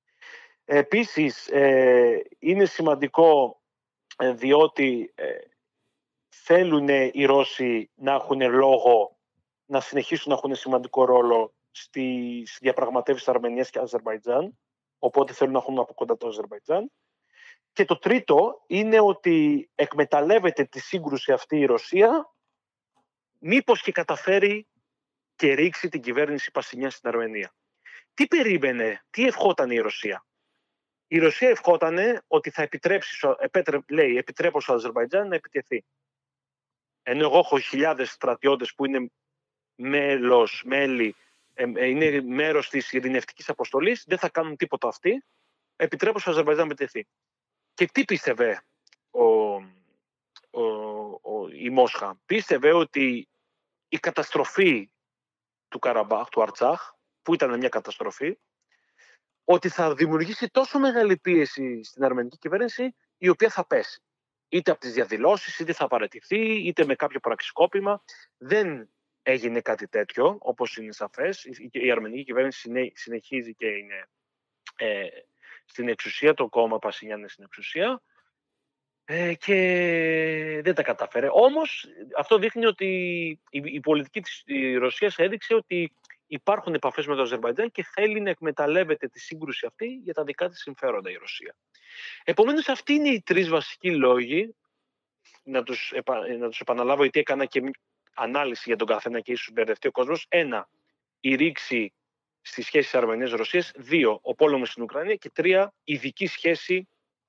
Επίσης, ε, είναι σημαντικό ε, διότι ε, θέλουν οι Ρώσοι να έχουν λόγο, να συνεχίσουν να έχουν σημαντικό ρόλο στις διαπραγματεύσεις Αρμενίας και Αζερβαϊτζάν, οπότε θέλουν να έχουν από κοντά το Αζερβαϊτζάν. Και το τρίτο είναι ότι εκμεταλλεύεται τη σύγκρουση αυτή η Ρωσία, μήπως και καταφέρει και ρίξει την κυβέρνηση Πασινιάν στην Αρμενία. Τι περίμενε, τι ευχόταν η Ρωσία? Η Ρωσία ευχόταν ότι θα επιτρέψει, λέει, επιτρέπω στο Αζερβαϊτζάν να επιτεθεί. Ενώ εγώ έχω χιλιάδες στρατιώτες που είναι μέλος, μέλη, είναι μέρος της ειρηνευτικής αποστολής, δεν θα κάνουν τίποτα αυτοί, επιτρέπω στο Αζερβαϊτζάν να επιτεθεί. Και τι πίστευε ο, ο, ο, η Μόσχα? Πίστευε ότι η καταστροφή του Καραμπάχ, του Αρτσάχ, που ήταν μια καταστροφή, ότι θα δημιουργήσει τόσο μεγάλη πίεση στην αρμενική κυβέρνηση, η οποία θα πέσει. Είτε από τις διαδηλώσεις, είτε θα παραιτηθεί, είτε με κάποιο πραξικόπημα. Δεν έγινε κάτι τέτοιο, όπως είναι σαφές. Η αρμενική κυβέρνηση συνεχίζει και είναι ε, στην εξουσία, το κόμμα Πασινιάν είναι στην εξουσία, ε, και δεν τα καταφέρε. Όμως αυτό δείχνει ότι η, η πολιτική της Ρωσίας έδειξε ότι υπάρχουν επαφές με το Αζερβαϊτζάν και θέλει να εκμεταλλεύεται τη σύγκρουση αυτή για τα δικά της συμφέροντα η Ρωσία. Επομένως, αυτοί είναι οι τρεις βασικοί λόγοι. Να τους, επα, να τους επαναλάβω, γιατί έκανα και ανάλυση για τον καθένα και ίσως μπερδευτεί ο κόσμος. Ένα, η ρήξη στις σχέσεις Αρμενίας-Ρωσίας. Δύο, ο πόλεμος στην Ουκρανία. Και τρία, ειδική σχέση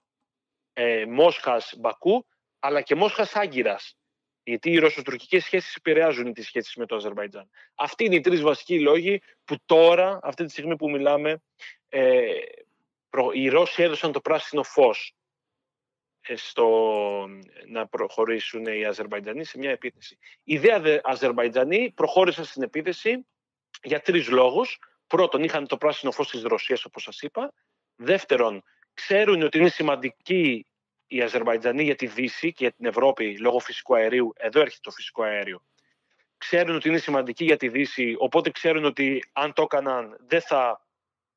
ε, Μόσχας-Μπακού, αλλά και Μόσχας-Άγκυρας. Γιατί οι ρωσοτουρκικές σχέσεις επηρεάζουν τις σχέσεις με το Αζερβαϊτζάν. Αυτοί είναι οι τρεις βασικοί λόγοι που τώρα, αυτή τη στιγμή που μιλάμε, ε, προ, οι Ρώσοι έδωσαν το πράσινο φως ε, στο να προχωρήσουν οι Αζερβαϊτζανοί σε μια επίθεση. Οι δε Αζερβαϊτζανοί προχώρησαν στην επίθεση για τρεις λόγους. Πρώτον, είχαν το πράσινο φως της Ρωσίας, όπως σας είπα. Δεύτερον, ξέρουν ότι είναι σημαντική οι Αζερβαϊτζανοί για τη Δύση και για την Ευρώπη λόγω φυσικού αερίου. Εδώ έρχεται το φυσικό αέριο. Ξέρουν ότι είναι σημαντική για τη Δύση, οπότε ξέρουν ότι αν το έκαναν δεν θα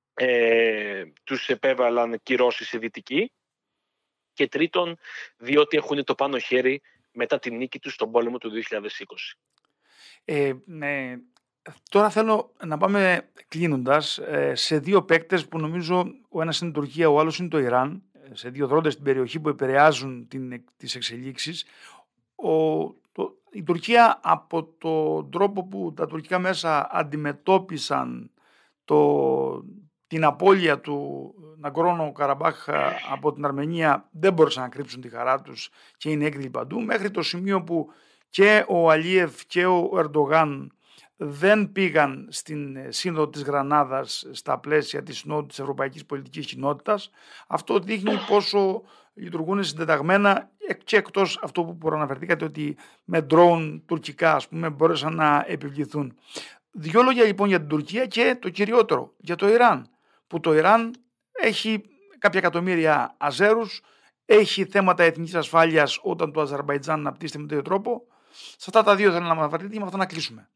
ε, τους επέβαλαν κυρώσεις οι Δυτικοί. Και τρίτον, διότι έχουν το πάνω χέρι μετά την νίκη τους στον πόλεμο του δύο χιλιάδες είκοσι. Ε, ναι. Τώρα θέλω να πάμε κλείνοντας ε, σε δύο παίκτες που νομίζω ο ένας είναι η Τουρκία, ο άλλος είναι το Ιράν, σε δύο δρόντες στην περιοχή που επηρεάζουν την, τις εξελίξεις. Ο, το, η Τουρκία, από τον τρόπο που τα τουρκικά μέσα αντιμετώπισαν το, την απώλεια του Ναγκόρνο Καραμπάχ από την Αρμενία, δεν μπόρεσαν να κρύψουν τη χαρά τους και είναι έκδηλοι παντού, μέχρι το σημείο που και ο Αλίεφ και ο Ερντογάν δεν πήγαν στην Σύνοδο της Γρανάδας στα πλαίσια της Συνόδου της Ευρωπαϊκής Πολιτικής Κοινότητας. Αυτό δείχνει πόσο λειτουργούν συντεταγμένα, και εκτός αυτό που προαναφερθήκατε, ότι με ντρόουν τουρκικά, ας πούμε, μπόρεσαν να επιβληθούν. Δύο λόγια λοιπόν για την Τουρκία και το κυριότερο, για το Ιράν, που το Ιράν έχει κάποια εκατομμύρια Αζέρους, έχει θέματα εθνικής ασφάλειας όταν το Αζερβαϊτζάν αναπτύσσεται με τέτοιο τρόπο. Σε αυτά τα δύο θέλω να αναφερθείτε και με αυτά να κλείσουμε.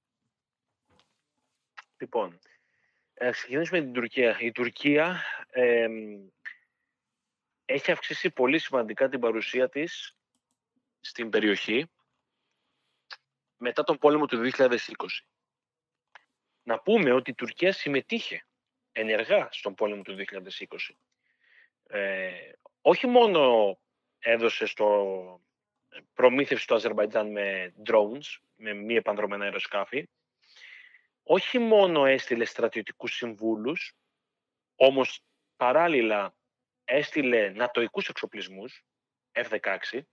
Λοιπόν, ε, ξεκινήσουμε με την Τουρκία. Η Τουρκία ε, έχει αυξήσει πολύ σημαντικά την παρουσία της στην περιοχή μετά τον πόλεμο του δύο χιλιάδες είκοσι. Να πούμε ότι η Τουρκία συμμετείχε ενεργά στον πόλεμο του δύο χιλιάδες είκοσι. Ε, όχι μόνο έδωσε στο προμήθευση του Αζερβαϊτζάν με drones, με μη επανδρομένα αεροσκάφη, όχι μόνο έστειλε στρατιωτικούς συμβούλους, όμως παράλληλα έστειλε νατοικούς εξοπλισμούς, εφ δεκαέξι,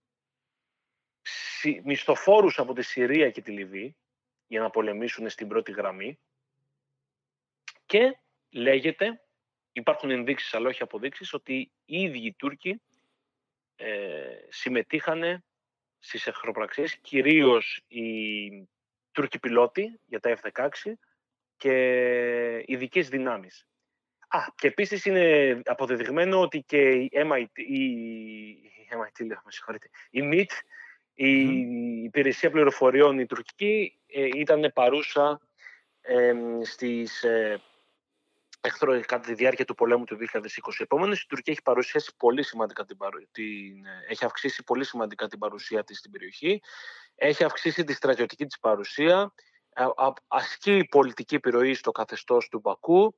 μισθοφόρους από τη Συρία και τη Λιβύη, για να πολεμήσουν στην πρώτη γραμμή, και λέγεται, υπάρχουν ενδείξεις αλλά όχι αποδείξεις, ότι οι ίδιοι οι Τούρκοι ε, συμμετείχαν στις εχθροπραξίες, κυρίως οι Τούρκοι πιλότοι για τα εφ δεκαέξι και ειδικές δυνάμεις. Α, και επίσης είναι αποδεδειγμένο ότι και η, εμ άι τι, η, εμ άι τι λέω, με συγχωρείτε, η μιτ, η Mm-hmm. υπηρεσία πληροφοριών η τουρκική, ε, ήταν παρούσα ε, στις, ε, εχθρο, κατά τη διάρκεια του πολέμου του δύο χιλιάδες είκοσι. Επομένως, η Τουρκία έχει παρουσιάσει πολύ σημαντικά την, την, έχει αυξήσει πολύ σημαντικά την παρουσία της στην περιοχή, έχει αυξήσει τη στρατιωτική της παρουσία, ασκεί πολιτική επιρροή στο καθεστώς του Μπακού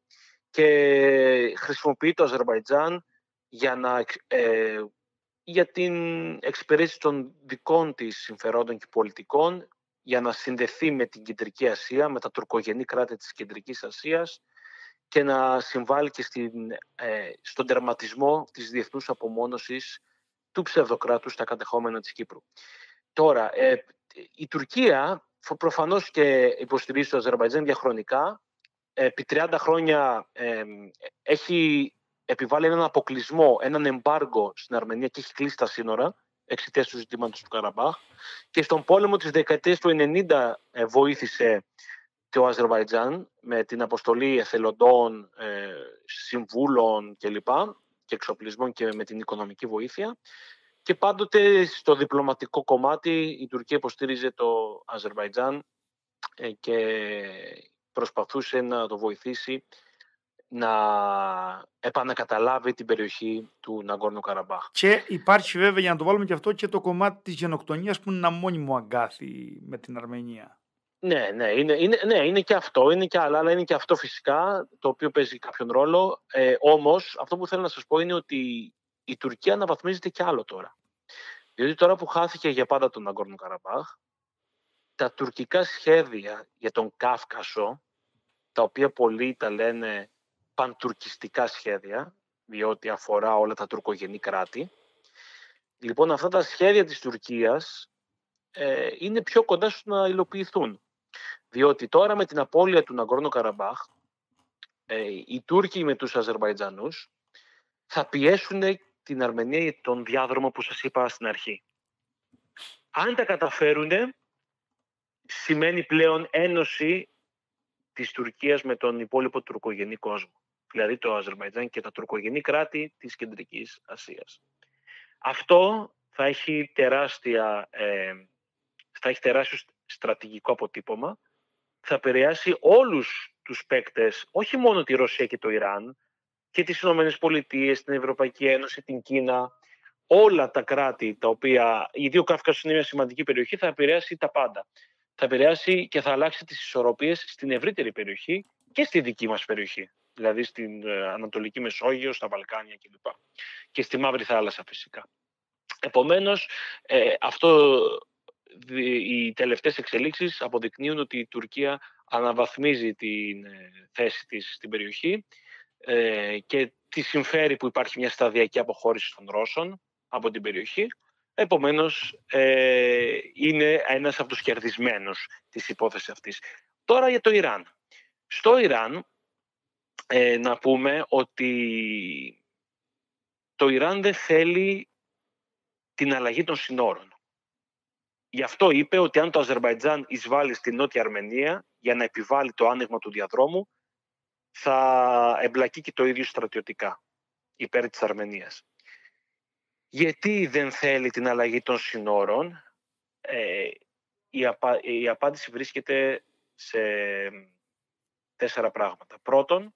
και χρησιμοποιεί το Αζερμπαϊτζάν για, να, ε, για την εξυπηρέτηση των δικών της συμφερόντων και πολιτικών, για να συνδεθεί με την Κεντρική Ασία, με τα τουρκογενή κράτη της Κεντρικής Ασίας και να συμβάλλει και στην, ε, στον τερματισμό της διεθνούς απομόνωσης του ψευδοκράτους στα κατεχόμενα της Κύπρου. Τώρα, ε, η Τουρκία προφανώς και υποστηρίζει το Αζερμπαϊτζάν διαχρονικά. Επί τριάντα χρόνια ε, έχει επιβάλει έναν αποκλεισμό, έναν εμπάργκο στην Αρμενία και έχει κλείσει τα σύνορα εξαιτίας του ζητήματος του Καραμπάχ. Και στον πόλεμο της δεκαετίας του ενενήντα ε, βοήθησε το Αζερμπαϊτζάν με την αποστολή εθελοντών, ε, συμβούλων κλπ. Και εξοπλισμών και με την οικονομική βοήθεια. Και πάντοτε στο διπλωματικό κομμάτι η Τουρκία υποστήριζε το Αζερμπαϊτζάν ε, και προσπαθούσε να το βοηθήσει να επανακαταλάβει την περιοχή του Ναγκόρνο Καραμπάχ. Και υπάρχει βέβαια, για να το βάλουμε και αυτό, και το κομμάτι της γενοκτονίας που είναι ένα μόνιμο αγκάθι με την Αρμενία. Ναι, ναι, είναι, είναι, ναι, είναι και αυτό, είναι και άλλα, αλλά είναι και αυτό φυσικά, το οποίο παίζει κάποιον ρόλο. Ε, όμως, αυτό που θέλω να σας πω είναι ότι η Τουρκία αναβαθμίζεται κι άλλο τώρα. Διότι τώρα που χάθηκε για πάντα τον Ναγκόρνο Καραμπάχ, τα τουρκικά σχέδια για τον Κάφκασο, τα οποία πολλοί τα λένε παντουρκιστικά σχέδια, διότι αφορά όλα τα τουρκογενή κράτη, λοιπόν αυτά τα σχέδια της Τουρκίας ε, είναι πιο κοντά στο να υλοποιηθούν. Διότι τώρα με την απώλεια του Ναγκόρνο Καραμπάχ, ε, οι Τούρκοι με τους Αζερμπαϊτζανούς θα πιέσουν την Αρμενία για τον διάδρομο που σας είπα στην αρχή. Αν τα καταφέρουν, σημαίνει πλέον ένωση της Τουρκίας με τον υπόλοιπο τουρκογενή κόσμο. Δηλαδή το Αζερμπαϊτζάν και τα τουρκογενή κράτη της Κεντρικής Ασίας. Αυτό θα έχει, τεράστια, ε, θα έχει τεράστιο στρατηγικό αποτύπωμα. Θα επηρεάσει όλους τους παίκτες, όχι μόνο τη Ρωσία και το Ιράν, και τις Ηνωμένες Πολιτείες, την Ευρωπαϊκή Ένωση, την Κίνα, όλα τα κράτη τα οποία, η ο Κάφκασος είναι μια σημαντική περιοχή, θα επηρεάσει τα πάντα. Θα επηρεάσει και θα αλλάξει τις ισορροπίες στην ευρύτερη περιοχή και στη δική μας περιοχή. Δηλαδή στην Ανατολική Μεσόγειο, στα Βαλκάνια κλπ. Και στη Μαύρη Θάλασσα φυσικά. Επομένως, ε, αυτό, οι τελευταίες εξελίξεις αποδεικνύουν ότι η Τουρκία αναβαθμίζει την θέση της στην περιοχή ε, και τη συμφέρει που υπάρχει μια σταδιακή αποχώρηση των Ρώσων από την περιοχή. Επομένως, ε, είναι ένας από τους κερδισμένους της υπόθεσης αυτής. Τώρα για το Ιράν. Στο Ιράν, ε, να πούμε ότι το Ιράν δεν θέλει την αλλαγή των συνόρων. Γι' αυτό είπε ότι αν το Αζερμπαϊτζάν εισβάλλει στη Νότια Αρμενία για να επιβάλλει το άνοιγμα του διαδρόμου, θα εμπλακεί και το ίδιο στρατιωτικά υπέρ της Αρμενίας. Γιατί δεν θέλει την αλλαγή των συνόρων? Ε, η, απα... η απάντηση βρίσκεται σε τέσσερα πράγματα. Πρώτον,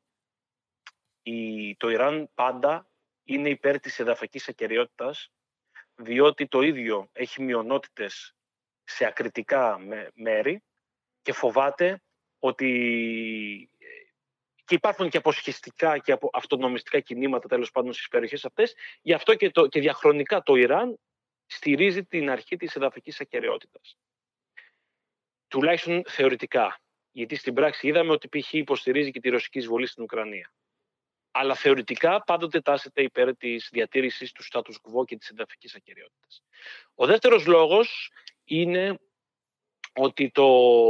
η... το Ιράν πάντα είναι υπέρ της εδαφικής ακεραιότητας, διότι το ίδιο έχει μειονότητες σε ακριτικά μέρη και φοβάται ότι και υπάρχουν και αποσχιστικά και αυτονομιστικά κινήματα τέλος πάντων στις περιοχές αυτές. Γι' αυτό και, το, και διαχρονικά το Ιράν στηρίζει την αρχή της εδαφικής ακεραιότητας. Τουλάχιστον θεωρητικά. Γιατί στην πράξη είδαμε ότι π.χ. υποστηρίζει και τη ρωσική εισβολή στην Ουκρανία. Αλλά θεωρητικά πάντοτε τάσεται υπέρ της διατήρησης του status quo και της εδαφικής ακεραιότητας. Ο δεύτερος λόγος είναι ότι, το,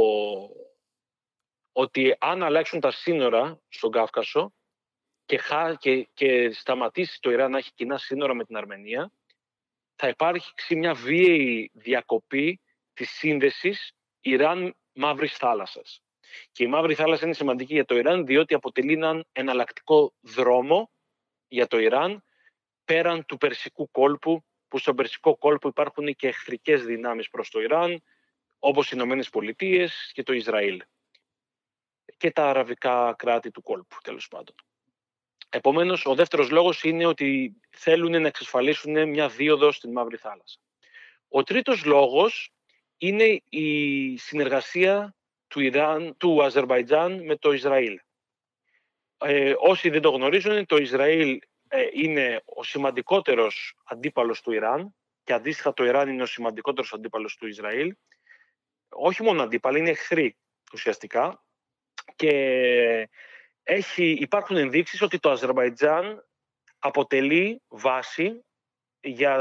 ότι αν αλλάξουν τα σύνορα στον Κάφκασο και, και, και σταματήσει το Ιράν να έχει κοινά σύνορα με την Αρμενία, θα υπάρξει μια βίαιη διακοπή της σύνδεσης Ιράν-Μαύρης Θάλασσας. Και η Μαύρη Θάλασσα είναι σημαντική για το Ιράν, διότι αποτελεί έναν εναλλακτικό δρόμο για το Ιράν πέραν του Περσικού κόλπου που στον Περσικό κόλπο υπάρχουν και εχθρικές δυνάμεις προς το Ιράν, όπως οι Ηνωμένες Πολιτείες και το Ισραήλ και τα αραβικά κράτη του κόλπου, τέλος πάντων. Επομένως, ο δεύτερος λόγος είναι ότι θέλουν να εξασφαλίσουν μια δίωδο στην Μαύρη Θάλασσα. Ο τρίτος λόγος είναι η συνεργασία του, Ιράν, του Αζερμπαϊτζάν με το Ισραήλ. Ε, όσοι δεν το γνωρίζουν, το Ισραήλ ε, είναι ο σημαντικότερος αντίπαλος του Ιράν και αντίστοιχα το Ιράν είναι ο σημαντικότερος αντίπαλος του Ισραήλ. Όχι μόνο αντίπαλοι, είναι εχθροί ουσιαστικά. Και έχει, υπάρχουν ενδείξεις ότι το Αζερμπαϊτζάν αποτελεί βάση για,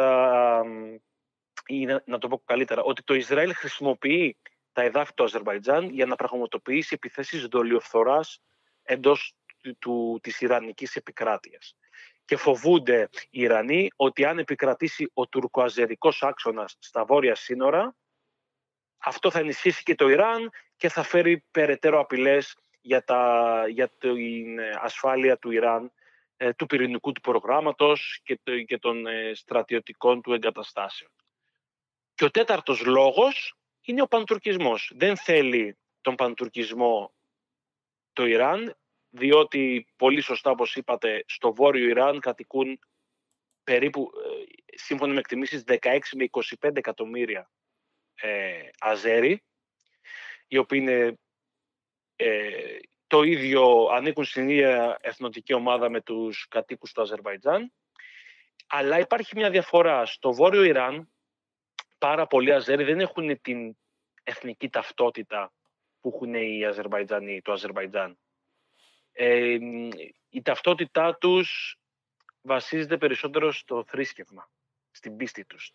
ή να, να το πω καλύτερα, ότι το Ισραήλ χρησιμοποιεί τα εδάφη του Αζερμπαϊτζάν για να πραγματοποιήσει επιθέσεις δολιοφθοράς εντός του, του, της Ιρανικής επικράτειας. Και φοβούνται οι Ιρανοί ότι αν επικρατήσει ο τουρκοαζερικός άξονας στα βόρεια σύνορα, αυτό θα ενισχύσει και το Ιράν και θα φέρει περαιτέρω απειλές για, τα, για την ασφάλεια του Ιράν, του πυρηνικού του προγράμματος και, το, και των στρατιωτικών του εγκαταστάσεων. Και ο τέταρτος λόγος είναι ο παντουρκισμός. Δεν θέλει τον παντουρκισμό το Ιράν, διότι πολύ σωστά όπως είπατε στο βόρειο Ιράν κατοικούν περίπου, σύμφωνα με εκτιμήσεις, δεκαέξι με είκοσι πέντε εκατομμύρια ε, Αζέρι, οι οποίοι είναι ε, το ίδιο, ανήκουν στην ίδια εθνοτική ομάδα με τους κατοίκους του Αζερβαϊτζάν. Αλλά υπάρχει μια διαφορά. Στο βόρειο Ιράν πάρα πολλοί Αζέρι δεν έχουν την εθνική ταυτότητα που έχουν οι Αζερβαϊτζανοί, το Αζερβαϊτζάν. Ε, η ταυτότητά τους βασίζεται περισσότερο στο θρήσκευμα, στην πίστη τους.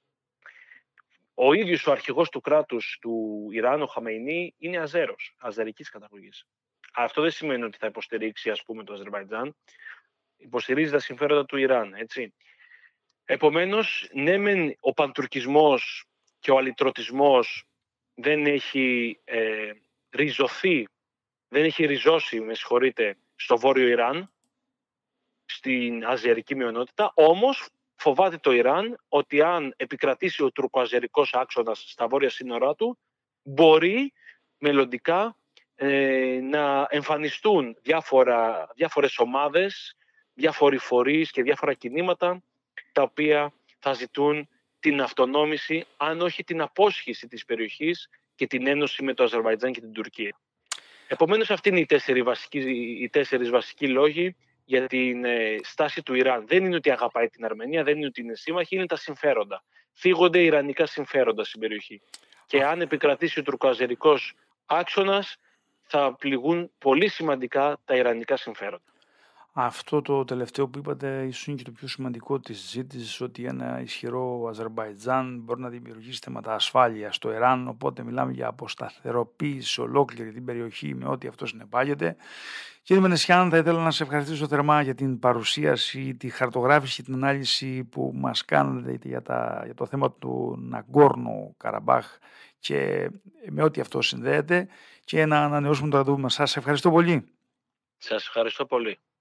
Ο ίδιος ο αρχηγός του κράτους του Ιράν, ο Χαμεϊνί, είναι Αζέρος, αζερικής καταγωγής. Αυτό δεν σημαίνει ότι θα υποστηρίξει, ας πούμε, το Αζερβαϊτζάν. Υποστηρίζει τα συμφέροντα του Ιράν, έτσι. Επομένως, ναι μεν ο παντουρκισμός και ο αλυτρωτισμός δεν έχει ε, ριζωθεί, δεν έχει ριζώσει, με συγχωρείτε, στο βόρειο Ιράν, στην αζερική μειονότητα, όμως φοβάται το Ιράν ότι αν επικρατήσει ο τουρκοαζερικός άξονας στα βόρεια σύνορά του, μπορεί μελλοντικά ε, να εμφανιστούν διάφορα, διάφορες ομάδες, διάφοροι φορείς και διάφορα κινήματα, τα οποία θα ζητούν την αυτονόμηση, αν όχι την απόσχηση της περιοχής και την ένωση με το Αζερβαϊτζάν και την Τουρκία. Επομένως, αυτοί είναι οι τέσσερις βασικοί, οι τέσσερις βασικοί λόγοι για την ε, στάση του Ιράν. Δεν είναι ότι αγαπάει την Αρμενία, δεν είναι ότι είναι σύμμαχοι, είναι τα συμφέροντα. Φύγονται ιρανικά συμφέροντα στην περιοχή. Και αν επικρατήσει ο τουρκοαζερικός άξονας, θα πληγούν πολύ σημαντικά τα ιρανικά συμφέροντα. Αυτό το τελευταίο που είπατε ίσως είναι και το πιο σημαντικό της συζήτησης, ότι ένα ισχυρό Αζερμπαϊτζάν μπορεί να δημιουργήσει θέματα ασφάλειας στο Ιράν, οπότε μιλάμε για αποσταθεροποίηση ολόκληρη την περιοχή με ό,τι αυτό συνεπάγεται. Κύριε Μενεσιάν, θα ήθελα να σε ευχαριστήσω θερμά για την παρουσίαση, τη χαρτογράφηση, την ανάλυση που μας κάνετε για, τα, για το θέμα του Ναγκόρνο Καραμπάχ και με ό,τι αυτό συνδέεται, και να ανανεώσουμε το ραντεβού μας. Σας ευχαριστώ πολύ. Σας ευχαριστώ πολύ.